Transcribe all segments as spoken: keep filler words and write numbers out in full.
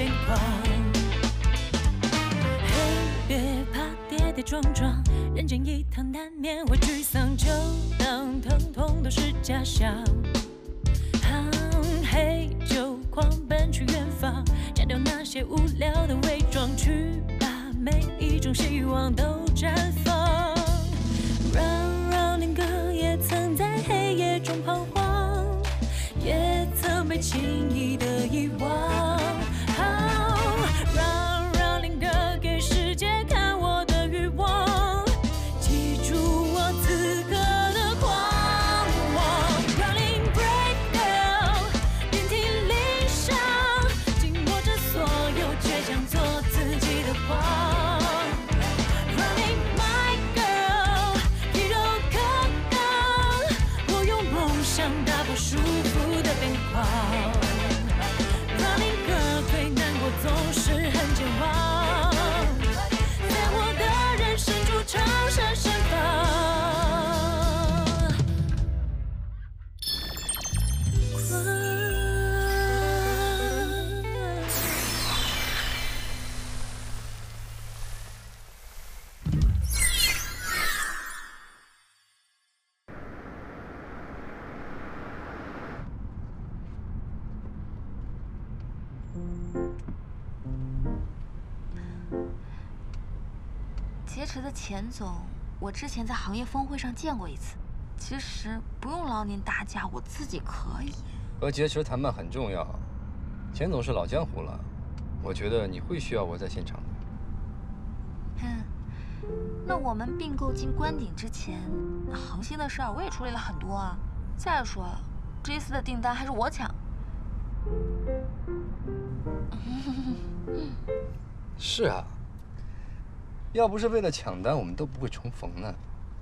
变狂。嘿，别怕跌跌撞撞，人间一趟难免会沮丧，就当疼痛都是假象。嘿，就狂奔去远方，摘掉那些无聊的伪装，去把每一种希望都绽放。让让林哥也曾在黑夜中彷徨，也曾被轻易的遗忘。好，让让林哥给世界看我的欲望，记住我此刻的狂妄。Running break down， 遍体鳞伤，紧握着所有倔强，做自己的谎。Running my girl， 皮肉可当，我用梦想打破束缚的边框。Running girl， 最难过总是很健忘，在我的人生中长闪闪放。 劫持的钱总，我之前在行业峰会上见过一次。其实不用劳您大驾，我自己可以。 和劫持谈判很重要，钱总是老江湖了，我觉得你会需要我在现场的。 哼，那我们并购进关顶之前，航星的事儿我也处理了很多啊。再说了，这一次的订单还是我抢。 是啊。要不是为了抢单，我们都不会重逢呢。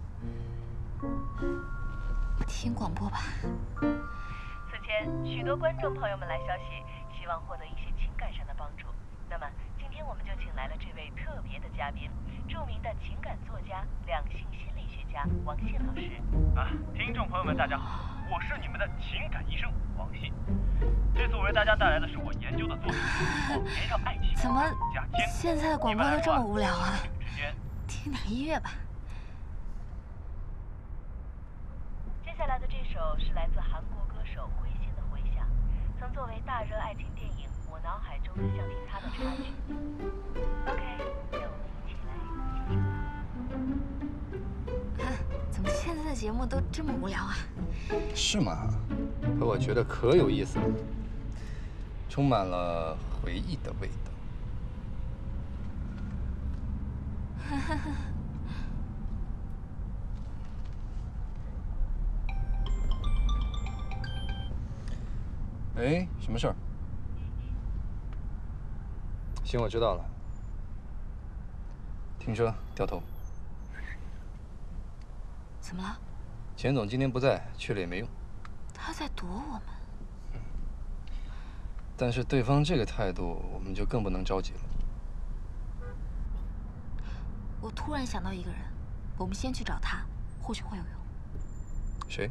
听广播吧。 此前，许多观众朋友们来消息，希望获得一些情感上的帮助。那么，今天我们就请来了这位特别的嘉宾，著名的情感作家、两性心理学家王信老师。 啊，听众朋友们，大家好，我是你们的情感医生王信。这次我为大家带来的是我研究的作品《年少爱情》。 怎么现在的广播都这么无聊啊？听点音乐吧。 接下来的这首是来自韩国歌手灰心的回响，曾作为大热爱情电影《我脑海中的橡皮擦》的插曲。OK， 让我们一起来欣赏。 啊，怎么现在的节目都这么无聊啊？ 是吗？可我觉得可有意思了，充满了回忆的味道。哎，什么事儿？行，我知道了。停车，掉头。 怎么了？ 钱总今天不在，去了也没用。 他在躲我们。 嗯。但是对方这个态度，我们就更不能着急了。 我突然想到一个人，我们先去找他，或许会有用。 谁？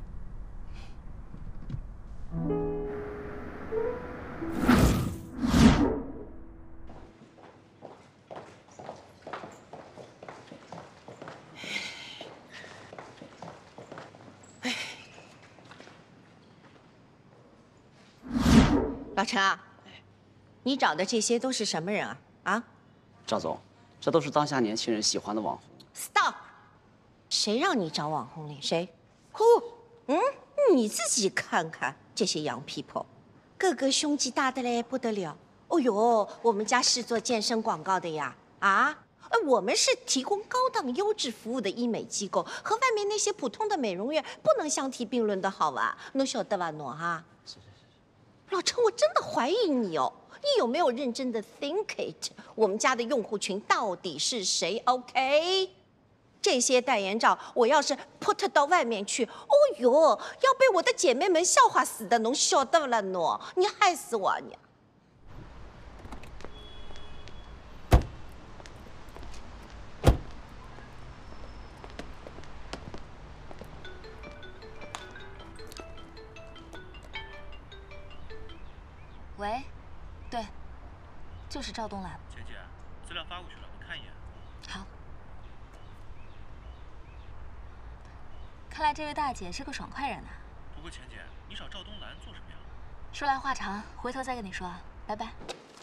老陈啊，你找的这些都是什么人啊？啊？ 赵总，这都是当下年轻人喜欢的网红。 Stop！ 谁让你找网红脸？谁？呼，嗯，你自己看看这些 young people， 个个胸肌大的嘞不得了。哦呦，我们家是做健身广告的呀，啊？呃，我们是提供高档优质服务的医美机构，和外面那些普通的美容院不能相提并论的好吧？侬晓得吧，侬哈？是是是。老陈，我真的怀疑你哦。你有没有认真的 think it？ 我们家的用户群到底是谁 ？OK？ 这些代言照，我要是 put 到外面去，哦呦，要被我的姐妹们笑话死的，侬晓得不啦？侬，你害死我你！ 喂，对， 就是赵东兰。 钱姐，资料发过去了，你看一眼。 好。看来这位大姐是个爽快人呐、啊。 不过钱姐，你找赵东兰做什么呀？ 说来话长，回头再跟你说，拜拜。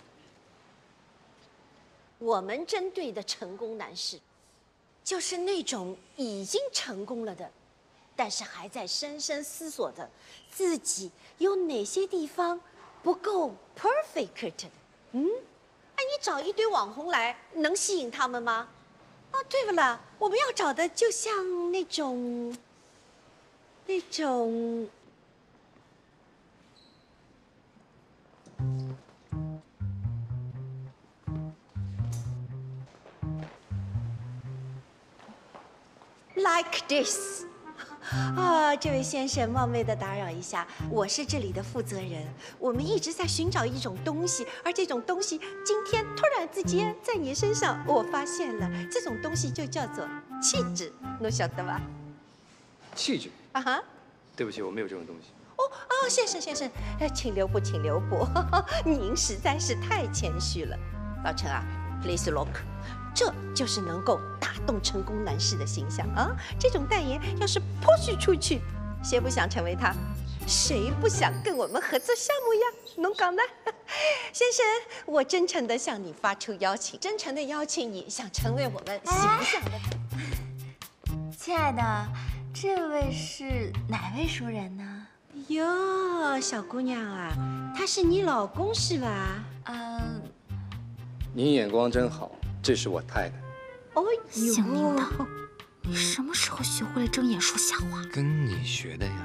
我们针对的成功男士，就是那种已经成功了的，但是还在深深思索的自己有哪些地方不够 perfect。嗯，哎，你找一堆网红来，能吸引他们吗？哦，对不啦，我们要找的就像那种，那种。Like this， 啊，这位先生，冒昧的打扰一下，我是这里的负责人。我们一直在寻找一种东西，而这种东西今天突然之间在你身上，我发现了，这种东西就叫做气质，侬晓得吧？ 气质啊哈？ 对不起，我没有这种东西。 哦哦，先生先生，呃，请留步，请留步，您实在是太谦虚了。老陈啊 ，please look。这就是能够打动成功男士的形象啊！这种代言要是抛去出去，谁不想成为他？谁不想跟我们合作项目呀？侬讲呢？先生，我真诚地向你发出邀请，真诚地邀请你，想成为我们形象的。 亲爱的，这位是哪位熟人呢？ 哟，小姑娘啊，他是你老公是吧？ 嗯。 你眼光真好。这是我太太。 哦呦，姓名的，你什么时候学会了睁眼说瞎话？ 跟你学的呀。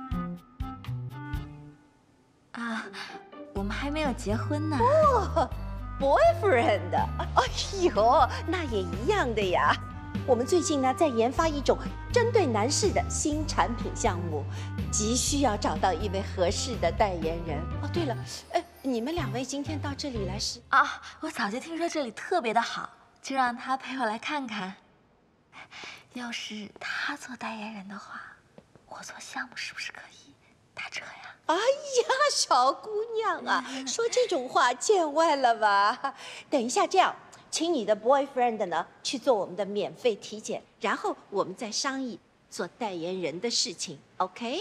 啊，我们还没有结婚呢。 哦 ，boyfriend。哎呦，那也一样的呀。我们最近呢在研发一种针对男士的新产品项目，急需要找到一位合适的代言人。哦，对了，呃。你们两位今天到这里来是啊？我早就听说这里特别的好，就让他陪我来看看。要是他做代言人的话，我做项目是不是可以打折呀？ 哎呀，小姑娘啊，说这种话见外了吧？等一下，这样，请你的 boyfriend 呢去做我们的免费体检，然后我们再商议做代言人的事情 ，OK？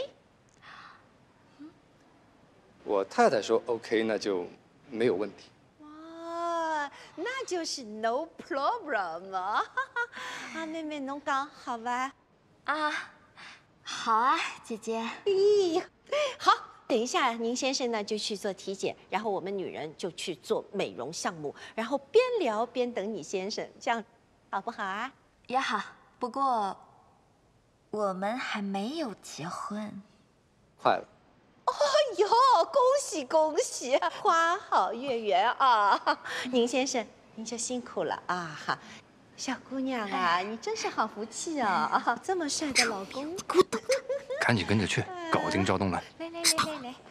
我太太说 OK， 那就没有问题。 哇，那就是 no problem 啊！啊，妹妹，侬讲好吧？ 啊，好啊，姐姐。 咦，好，等一下，您先生呢就去做体检，然后我们女人就去做美容项目，然后边聊边等你先生，这样好不好啊？ 也好，不过我们还没有结婚。 快了。 哦哟，恭喜恭喜，花好月圆啊！宁先生，您就辛苦了啊哈。小姑娘啊，你真是好福气啊！这么帅的老公， 给我等着， 赶紧跟着去，搞定赵东兰。 来来来来来。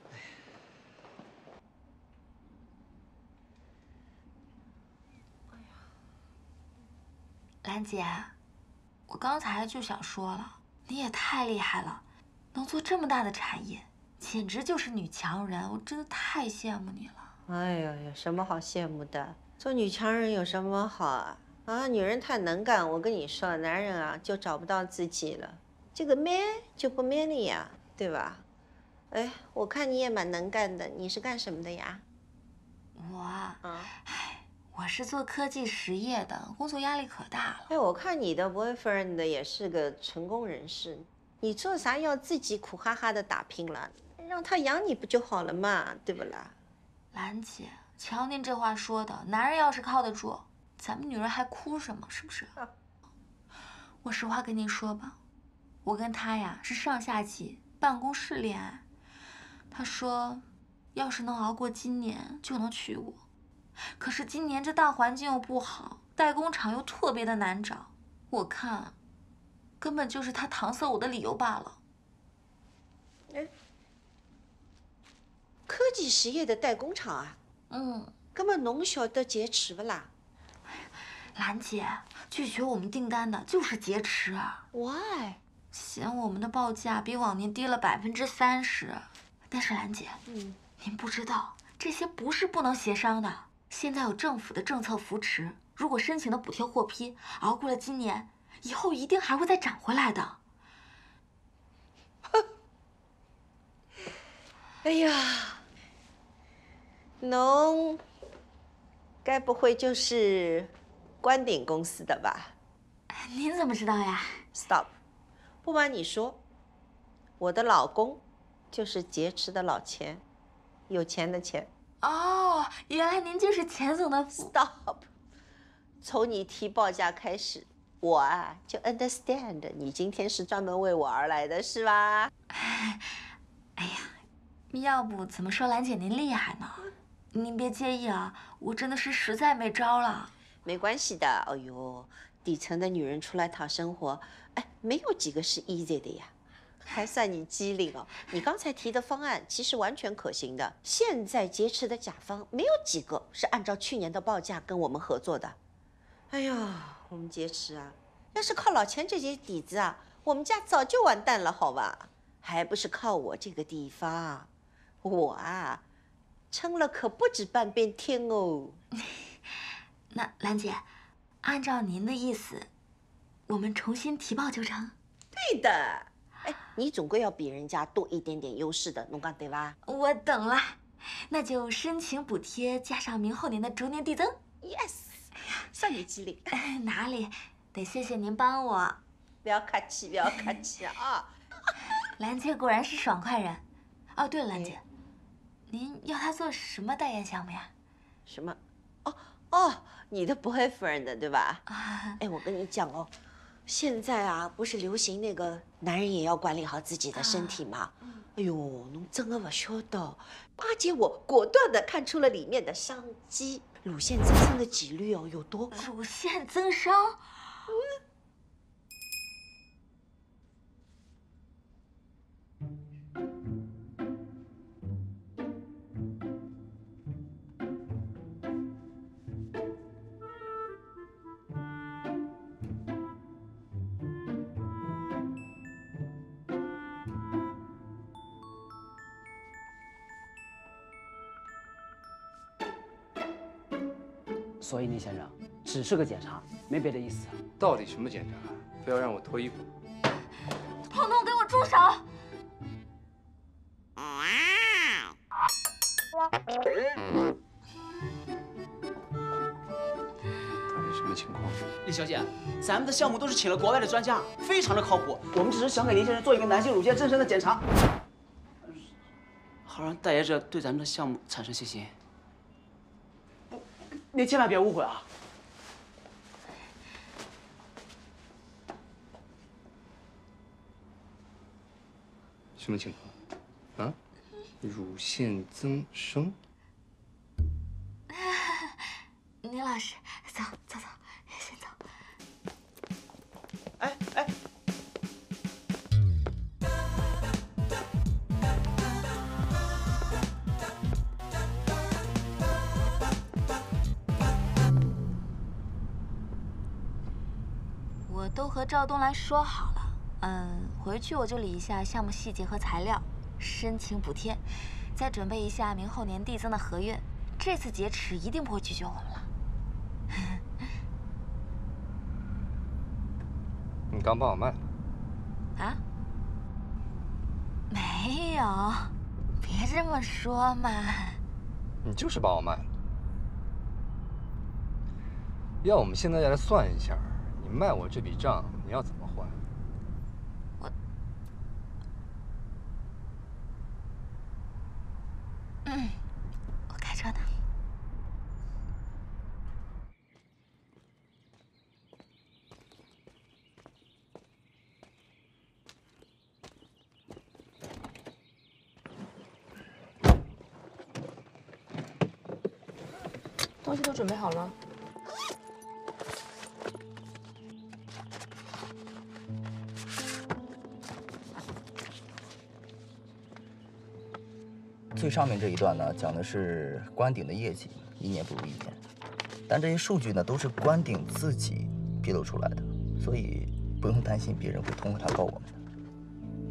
兰姐，我刚才就想说了，你也太厉害了，能做这么大的产业。简直就是女强人，我真的太羡慕你了。 哎呦，有什么好羡慕的？做女强人有什么好啊？啊，女人太能干，我跟你说，男人啊就找不到自己了。这个 man 就不 manly 呀，对吧？哎，我看你也蛮能干的，你是干什么的呀？ 我啊，哎，我是做科技实业的，工作压力可大了。 哎，我看你的 boyfriend 也是个成功人士，你做啥要自己苦哈哈的打拼了？让他养你不就好了嘛，对不啦？ 兰姐，瞧您这话说的，男人要是靠得住，咱们女人还哭什么？是不是？啊、我实话跟您说吧，我跟他呀是上下级办公室恋爱。他说，要是能熬过今年，就能娶我。可是今年这大环境又不好，代工厂又特别的难找，我看，根本就是他搪塞我的理由罢了。 哎。科技实业的代工厂啊， 嗯， 根本侬晓得劫持不啦？ 兰姐，拒绝我们订单的就是劫持。 Why？ 嫌我们的报价比往年低了百分之三十。但是兰姐，嗯，您不知道，这些不是不能协商的。 现在有政府的政策扶持，如果申请的补贴获批，熬过了今年，以后一定还会再涨回来的。 哎呀，侬该不会就是关鼎公司的吧？ 您怎么知道呀 ？Stop！ 不瞒你说，我的老公就是劫持的老钱，有钱的钱。 哦，原来您就是钱总的。 Stop！ 从你提报价开始，我啊就 understand 你今天是专门为我而来的，是吧？ 哎呀，要不怎么说兰姐您厉害呢？您别介意啊，我真的是实在没招了。 没关系的，哎呦，底层的女人出来讨生活，哎，没有几个是 easy 的呀。还算你机灵哦！你刚才提的方案其实完全可行的。现在劫持的甲方没有几个是按照去年的报价跟我们合作的。哎呀，我们劫持啊，要是靠老钱这些底子啊，我们家早就完蛋了，好吧？还不是靠我这个地方，我啊，撑了可不止半边天哦。 那兰姐，按照您的意思，我们重新提报就成？ 对的。哎，你总归要比人家多一点点优势的，侬讲对吧？ 我懂了，那就申请补贴加上明后年的逐年递增。 Yes， 哎呀，算你机灵。 哪里，得谢谢您帮我。 不要客气，不要客气啊！ 兰姐果然是爽快人。哦，对了，兰姐，您要他做什么代言项目呀？ 什么？哦哦，你的 boyfriend 对吧？啊，哎，我跟你讲哦。现在啊，不是流行那个男人也要管理好自己的身体吗？啊嗯、哎呦，侬真的不晓得，巴结我果断的看出了里面的商机，乳腺增生的几率哦有多高？ 乳腺增生？嗯。 所以，聂先生，只是个检查，没别的意思。 到底什么检查？非要让我脱衣服？ 彤彤，给我住手！ 到底什么情况？ 李小姐，咱们的项目都是请了国外的专家，非常的靠谱。我们只是想给林先生做一个男性乳腺增生的检查，好让代言者对咱们的项目产生信心。 您千万别误会啊！ 什么情况？啊？乳腺增生？ 倪老师，走走走，先走。 哎哎。 我都和赵东来说好了，嗯，回去我就理一下项目细节和材料，申请补贴，再准备一下明后年递增的合约。这次劫持一定不会拒绝我们了。 你刚帮我卖了？ 啊？没有，别这么说嘛。 你就是帮我卖了。要我们现在来算一下。 你卖我这笔账，你要怎么还？ 我，嗯，我开车呢。 东西都准备好了。 最上面这一段呢，讲的是关鼎的业绩一年不如一年，但这些数据呢都是关鼎自己披露出来的，所以不用担心别人会通过他告我们的。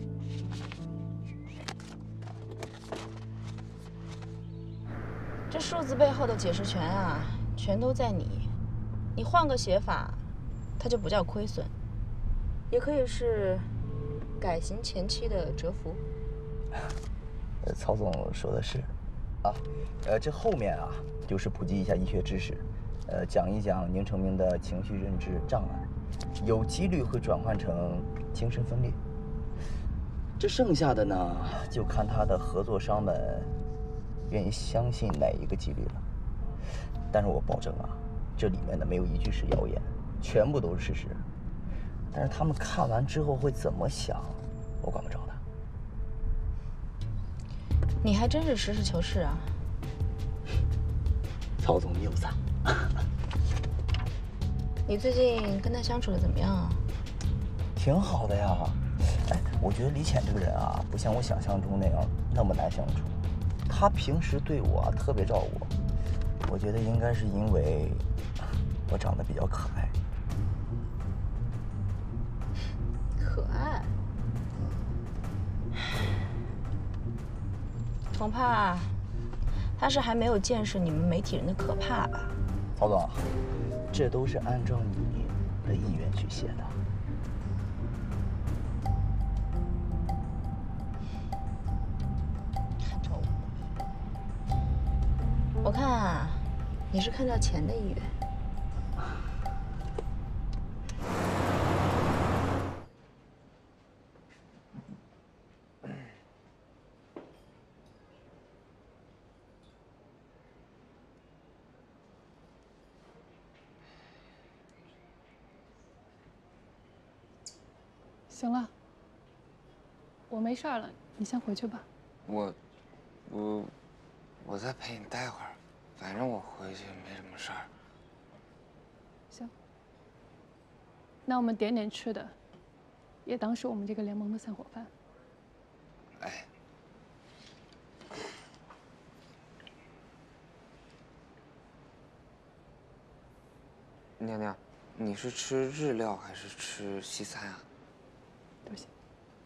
这数字背后的解释权啊，全都在你。你换个写法，它就不叫亏损，也可以是改行前期的蛰伏。 呃，曹总说的是，啊，呃，这后面啊，就是普及一下医学知识，呃，讲一讲宁成明的情绪认知障碍，有几率会转换成精神分裂。这剩下的呢，就看他的合作商们愿意相信哪一个几率了。但是我保证啊，这里面的没有一句是谣言，全部都是事实。但是他们看完之后会怎么想，我管不着的。 你还真是实事求是啊！ 曹总，你有赞。 你最近跟他相处的怎么样啊？ 挺好的呀。哎，我觉得李浅这个人啊，不像我想象中那样那么难相处。他平时对我啊特别照顾，我觉得应该是因为我长得比较可爱。 可爱？恐怕他是还没有见识你们媒体人的可怕吧？ 曹总，这都是按照你的意愿去写的。 我看啊，你是看照钱的意愿。 行了，我没事了，你先回去吧。 我，我，我再陪你待会儿，反正我回去没什么事儿。 行，那我们点点吃的，也当是我们这个联盟的散伙饭。 哎。娘娘，你是吃日料还是吃西餐啊？ 都行。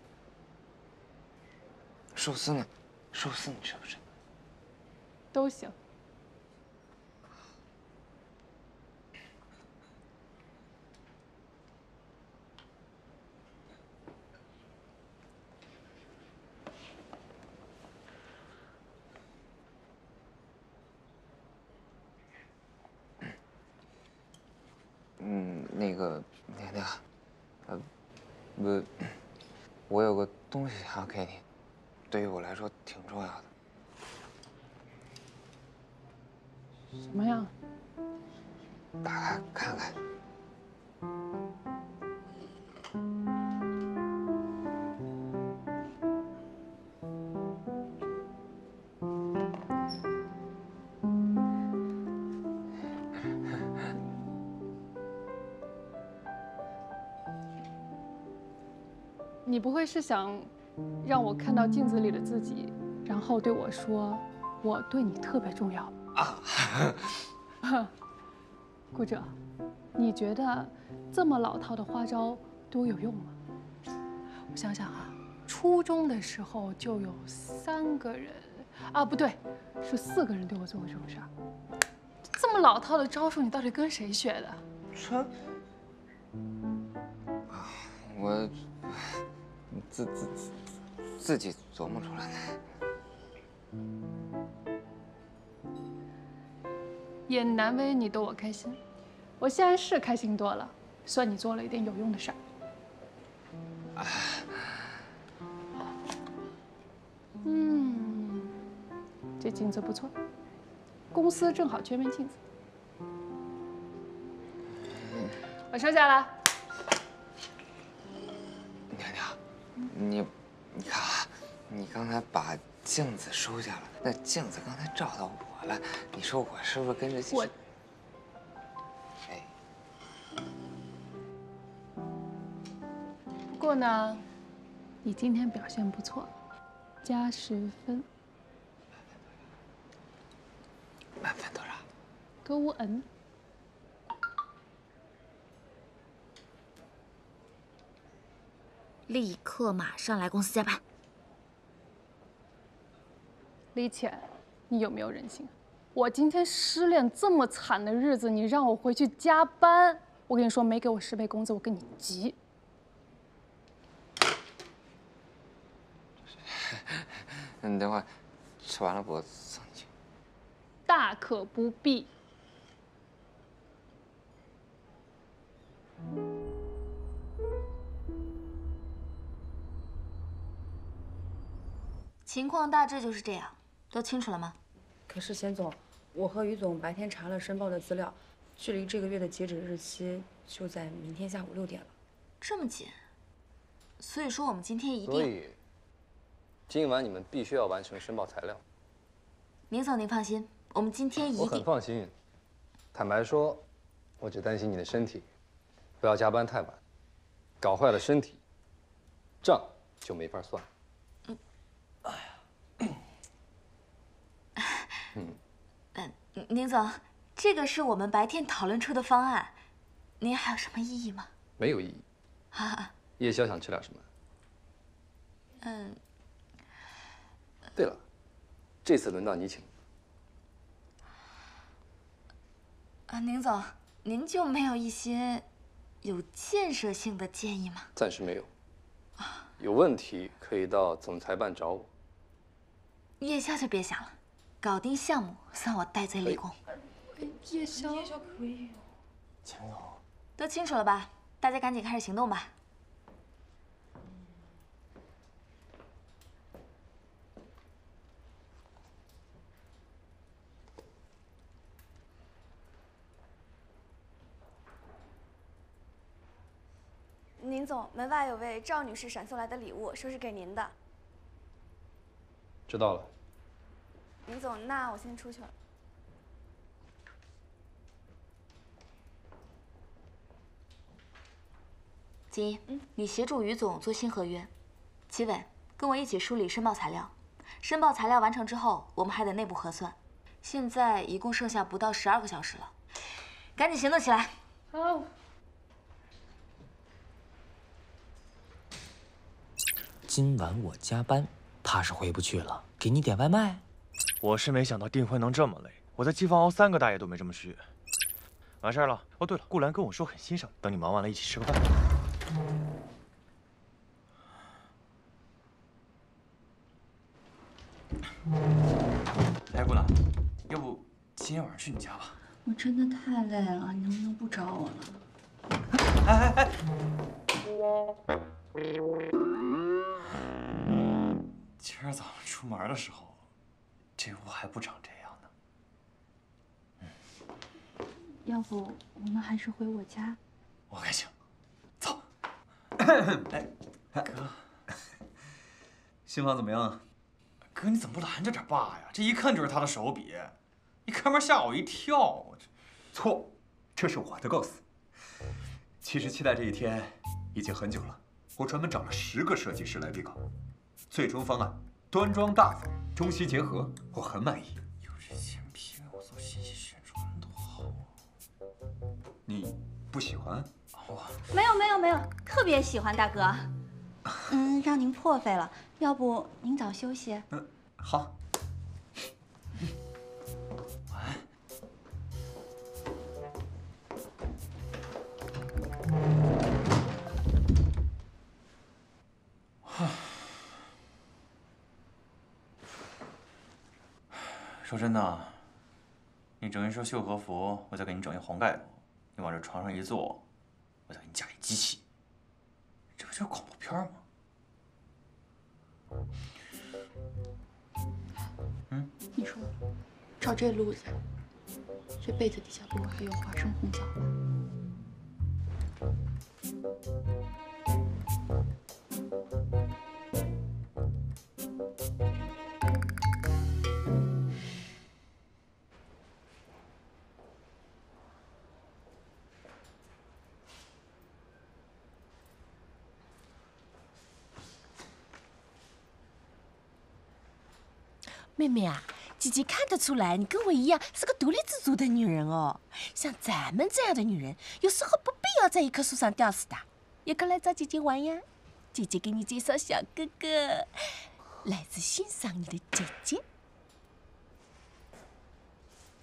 寿司呢？寿司你吃不吃？ 都行。 嗯，那个娘娘，呃，我我有个东西想要给你，对于我来说挺重要的。 什么呀？ 打开看看。 你不会是想让我看到镜子里的自己，然后对我说我对你特别重要吧？啊！顾哲，你觉得这么老套的花招对我有用吗？我想想啊，初中的时候就有三个人，啊不对，是四个人对我做过这种事儿。这么老套的招数，你到底跟谁学的？ 这……啊，我。自自自自己琢磨出来的， 也难为你逗我开心。我现在是开心多了，算你做了一点有用的事儿。嗯，这镜子不错，公司正好缺面镜子。我收下了。 娘娘。你，你看啊，你刚才把镜子收下了，那镜子刚才照到我了，你说我是不是跟着我？哎。 不过呢，你今天表现不错，加十分。 满分多少？ 勾五 N。 立刻马上来公司加班。 李浅，你有没有人性？ 我今天失恋这么惨的日子，你让我回去加班，我跟你说，没给我十倍工资，我跟你急。 你等会儿吃完了我送你去。 大可不必。 情况大致就是这样，都清楚了吗？ 可是贤总，我和于总白天查了申报的资料，距离这个月的截止日期就在明天下午六点了。 这么紧，所以说我们今天一定…… 所以，今晚你们必须要完成申报材料。 宁总，您放心，我们今天一定…… 我很放心。坦白说，我只担心你的身体，不要加班太晚，搞坏了身体，账就没法算。嗯。哎呀。嗯。 嗯，宁总，这个是我们白天讨论出的方案，您还有什么异议吗？ 没有异议。 啊。 夜宵想吃点什么？ 嗯。 对了，这次轮到你请。 啊，宁总，您就没有一些有建设性的建议吗？ 暂时没有。有问题可以到总裁办找我。 夜宵就别想了，搞定项目算我戴罪立功。 夜宵， 夜宵可以。 钱总， 都清楚了吧？大家赶紧开始行动吧。 宁总，门外有位赵女士闪送来的礼物，说是给您的。 知道了。 宁总，那我先出去了。 锦衣，嗯，你协助于总做新合约。齐伟，跟我一起梳理申报材料。申报材料完成之后，我们还得内部核算。现在一共剩下不到十二个小时了，赶紧行动起来。 好。 今晚我加班，怕是回不去了。给你点外卖。 我是没想到订婚能这么累，我在机房熬三个大夜都没这么虚。完事儿了。哦，对了，顾兰跟我说很欣赏，等你忙完了一起吃个饭。哎，顾兰，要不今天晚上去你家吧？ 我真的太累了，你能不能不找我了？ 哎哎哎！今儿早上出门的时候，这屋还不长这样呢。 要不我们还是回我家？ 我看行，走。哎，哥， 新房怎么样啊？ 哥，你怎么不拦着点爸呀？这一看就是他的手笔，一开门吓我一跳。我这错，这是我的构思。其实期待这一天已经很久了，我专门找了十个设计师来比稿，最终方案端庄大方，中西结合，我很满意。 有这钱批给我做信息宣传多好啊！ 你不喜欢？ 我没有没有没有，特别喜欢大哥。嗯，让您破费了，要不您早休息？ 嗯，好。 说真的，你整一身绣和服，我再给你整一黄盖头；你往这床上一坐，我再给你加一机器，这不就是恐怖片吗？嗯， 你说，照这路子，这被子底下不会还有花生红枣吧？ 妹妹啊，姐姐看得出来，你跟我一样是个独立自主的女人哦。像咱们这样的女人，有时候不必要在一棵树上吊死的，也可来找姐姐玩呀。姐姐给你介绍小哥哥，来自欣赏你的姐姐。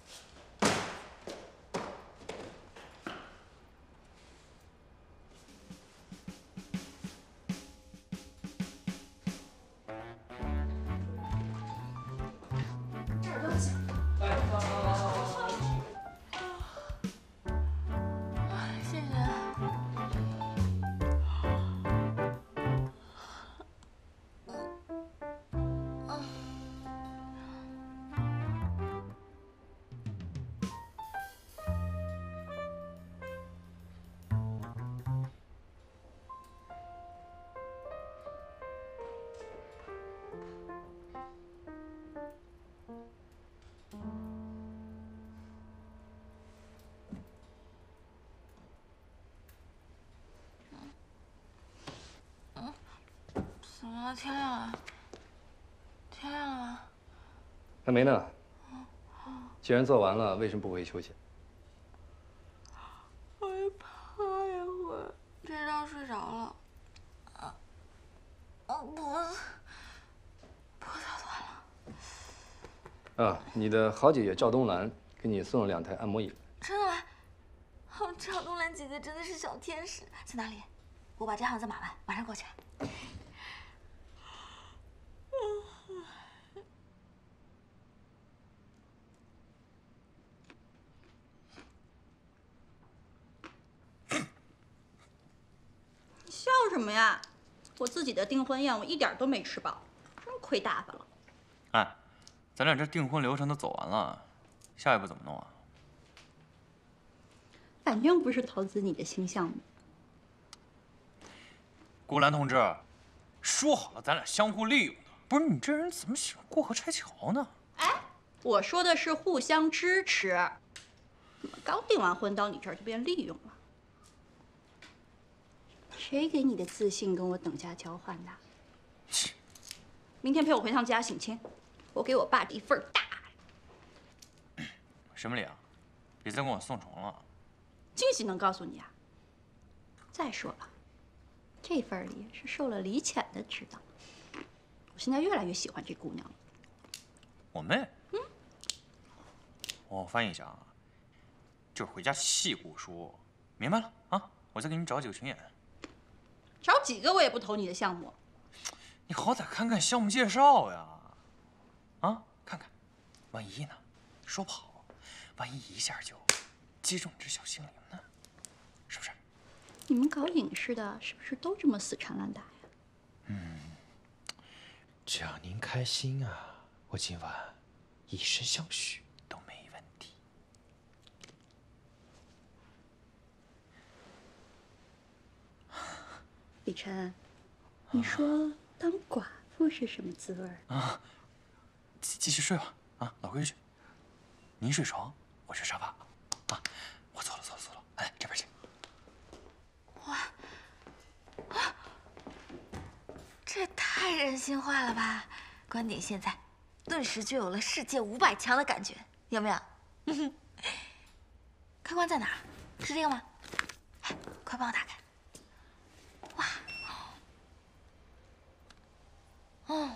啊，天亮了，天亮了吗？ 还没呢。既然做完了，为什么不回去休息？ 我也趴一会儿，这觉睡着了。啊，啊脖子，脖子断了。 啊，你的好姐姐赵东兰给你送了两台按摩椅。 真的吗？哦，赵东兰姐姐真的是小天使。在哪里？我把这行子码完，马上过去。 笑什么呀？我自己的订婚宴我一点都没吃饱，真亏大发了。 哎，咱俩这订婚流程都走完了，下一步怎么弄啊？ 反正不是投资你的新项目。 顾兰同志，说好了咱俩相互利用的，不是你这人怎么喜欢过河拆桥呢？ 哎，我说的是互相支持。怎么刚订完婚到你这儿就变利用了？谁给你的自信跟我等价交换的？明天陪我回趟家省亲，我给我爸一份大礼。 什么礼啊？别再跟我送重了。 惊喜能告诉你啊？再说了，这份礼是受了李浅的指导。我现在越来越喜欢这姑娘了。 我妹？嗯。我翻译一下啊，就是回家细顾说。明白了啊？我再给你找几个群演。 找几个我也不投你的项目。 你好歹看看项目介绍呀，啊，看看，万一呢？说不好，万一一下就击中你这小心灵呢，是不是？ 你们搞影视的，是不是都这么死缠烂打呀？ 嗯，只要您开心啊，我今晚以身相许都没问题。 李晨，你说当寡妇是什么滋味啊？继继续睡吧，啊，老规矩。您睡床，我睡沙发。啊，我错了错了错了，哎，这边请。 哇，啊，这也太人性化了吧！关顶现在，顿时就有了世界五百强的感觉，有没有？开关在哪儿？是这个吗？哎，快帮我打开。哇，哦，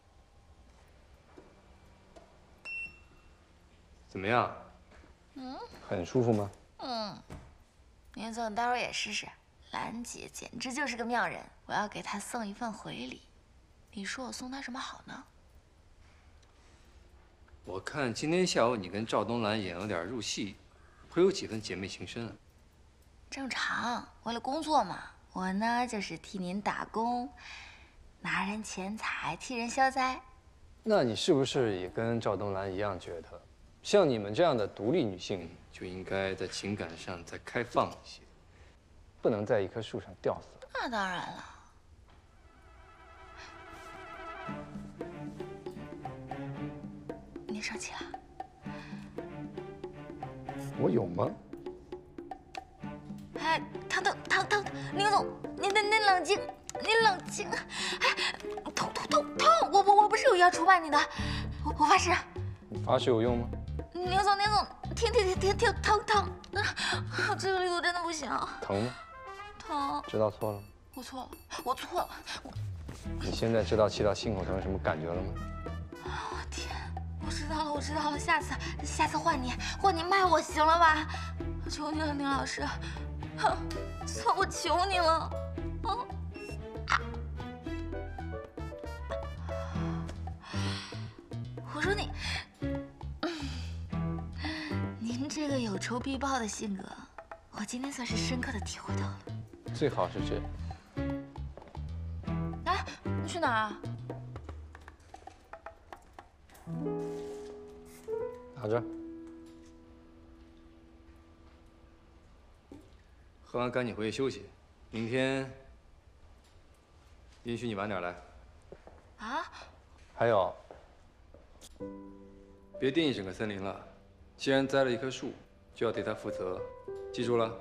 怎么样？ 嗯， 很舒服吗？ 嗯，林总，你待会儿也试试。兰姐简直就是个妙人，我要给她送一份回礼。你说我送她什么好呢？ 我看今天下午你跟赵东兰演有点入戏，会有几分姐妹情深啊？ 正常，为了工作嘛。我呢，就是替您打工，拿人钱财，替人消灾。 那你是不是也跟赵东兰一样觉得，像你们这样的独立女性，就应该在情感上再开放一些，不能在一棵树上吊死？ 那当然了。你生气了？ 我有吗？ 哎，疼疼疼疼！宁总，您您您冷静，您冷静。哎，痛痛痛痛！我我我不是有意要出卖你的，我我发誓。 你发誓有用吗？ 宁总，宁总，停停停停停，疼疼！这个力度真的不行。 疼吗？ 疼。 知道错了吗？ 我错了，我错了。我。 你现在知道气到心口疼什么感觉了吗？ 我天！我知道了，我知道了。下次下次换你换你卖我行了吧？求你了，宁老师。算我求你了，嗯，啊！我说你，您这个有仇必报的性格，我今天算是深刻的体会到了。 最好是这样。 哎，你去哪儿啊？ 拿着。喝完赶紧回去休息，明天允许你晚点来。 啊？ 还有，别盯一整个森林了，既然栽了一棵树，就要对它负责，记住了。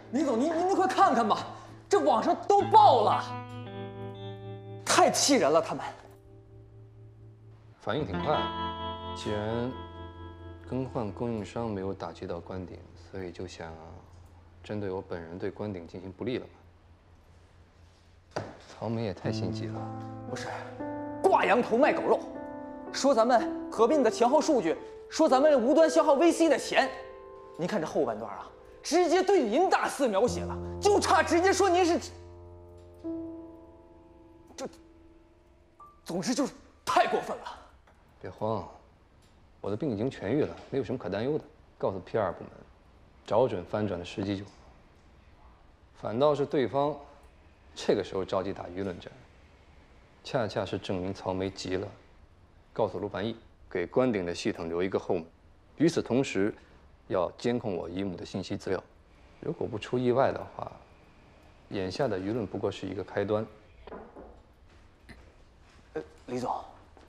林总，您您您快看看吧，这网上都爆了，太气人了，他们。 反应挺快。既然更换供应商没有打击到关顶，所以就想针对我本人对关顶进行不利了吧？曹梅也太心急了。 不是，挂羊头卖狗肉，说咱们合并的前后数据，说咱们无端消耗 V C 的钱。您看这后半段啊，直接对您大肆描写了，就差直接说您是，这，总之就是太过分了。 别慌，我的病已经痊愈了，没有什么可担忧的。告诉 P R 部门，找准翻转的时机就好。反倒是对方这个时候着急打舆论战，恰恰是证明曹梅急了。告诉陆凡义，给关顶的系统留一个后门。与此同时，要监控我姨母的信息资料。如果不出意外的话，眼下的舆论不过是一个开端。 呃，李总。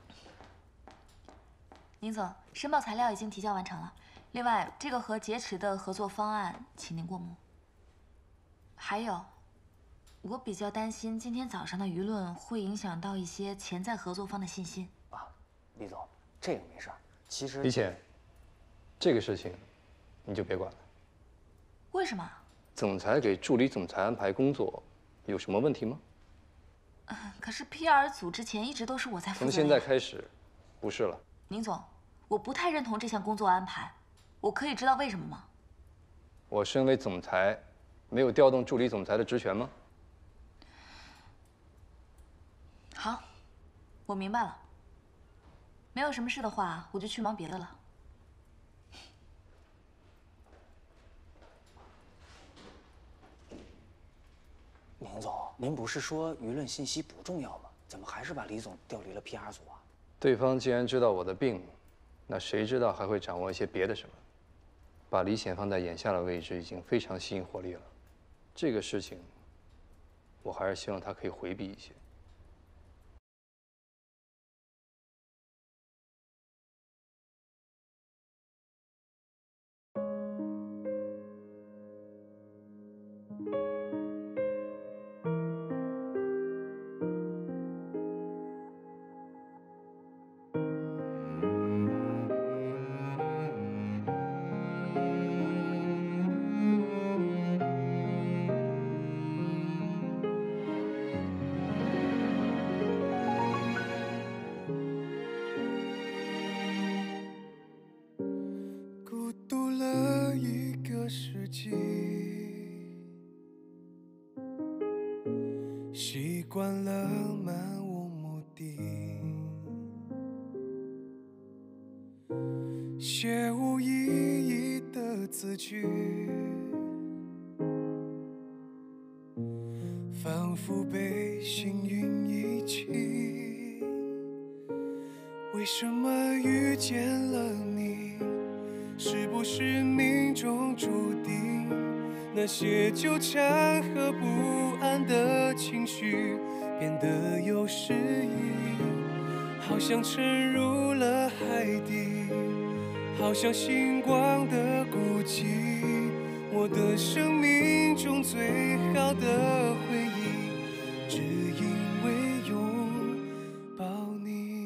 林总，申报材料已经提交完成了。另外，这个和劫持的合作方案，请您过目。还有，我比较担心今天早上的舆论会影响到一些潜在合作方的信心。 啊，李总，这个没事儿。其实， 李浅，这个事情你就别管了。 为什么？ 总裁给助理总裁安排工作，有什么问题吗？ 嗯，可是 P R 组之前一直都是我在负责。 从现在开始，不是了。 林总，我不太认同这项工作安排，我可以知道为什么吗？ 我身为总裁，没有调动助理总裁的职权吗？ 好，我明白了。没有什么事的话，我就去忙别的了。 宁总，您不是说舆论信息不重要吗？怎么还是把李总调离了 P R 组啊？ 对方既然知道我的病，那谁知道还会掌握一些别的什么？把李显放在眼下的位置已经非常吸引火力了，这个事情，我还是希望他可以回避一些。 习惯了漫无目的，写无意义的字句，仿佛被幸运遗弃。为什么遇见了你？是不是命中注定？那些纠缠和不安的情绪变得有诗意，好像沉入了海底，好像星光的孤寂，我的生命中最好的回忆，只因为拥抱你。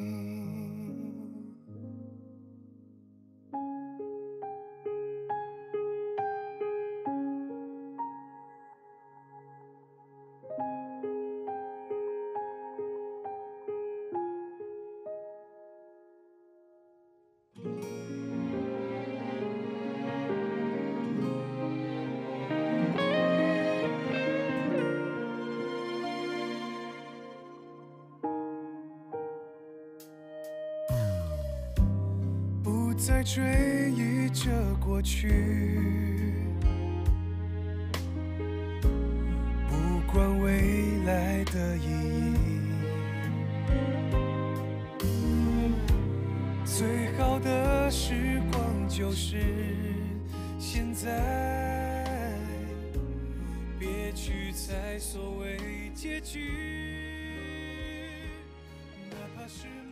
不再追忆着过去，不管未来的意义，最好的时光就是现在，别去猜所谓结局，哪怕是